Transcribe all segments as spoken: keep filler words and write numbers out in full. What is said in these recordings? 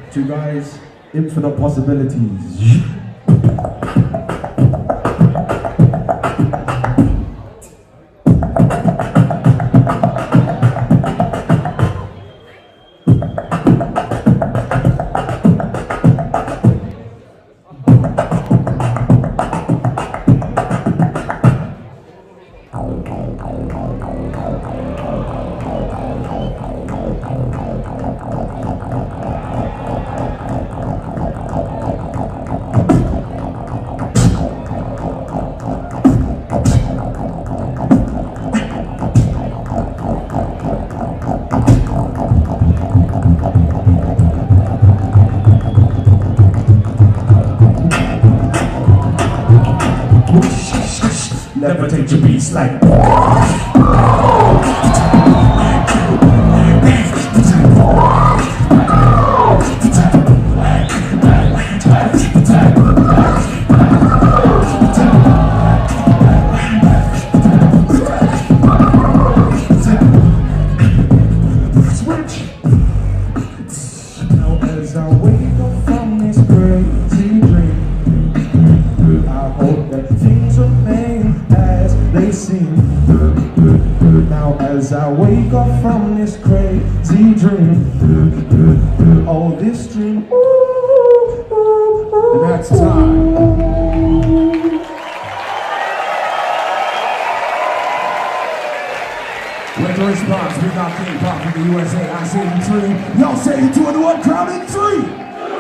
To you guys, infinite possibilities. Levitate your beats like switch. Now as I wake up from this crazy dream, I hope that things remain as they seem. Now as I wake up from this crazy dream, oh this dream, ooh, ooh, ooh, and that's time. With the response, we got King Pop from the U S A. I say you three, y'all say you two and one crowd in three.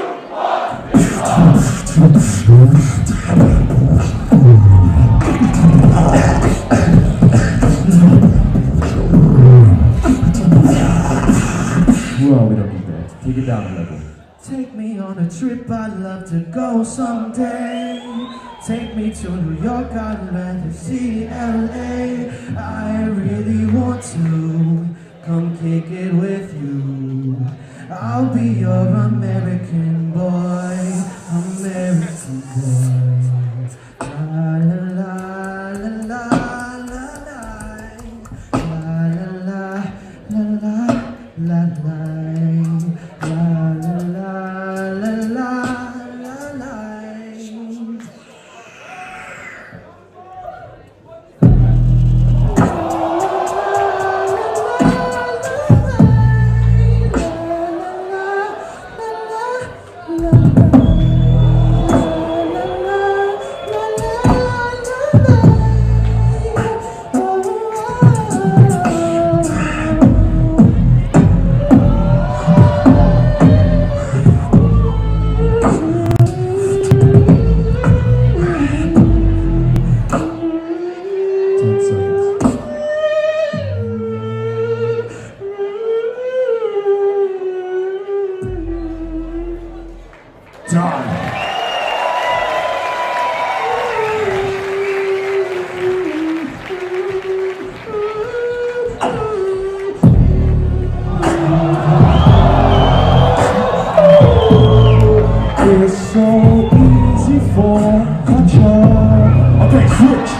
Well, we don't need that. Take it down a level. Take me on a trip, I'd love to go someday. Take me to New York, I'd rather see L A. I really want to come kick it with you. I'll be your American boy, American boy. La la la la la la la la la la la la. It's so easy for a child. Okay, switch.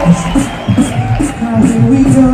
Now here we go.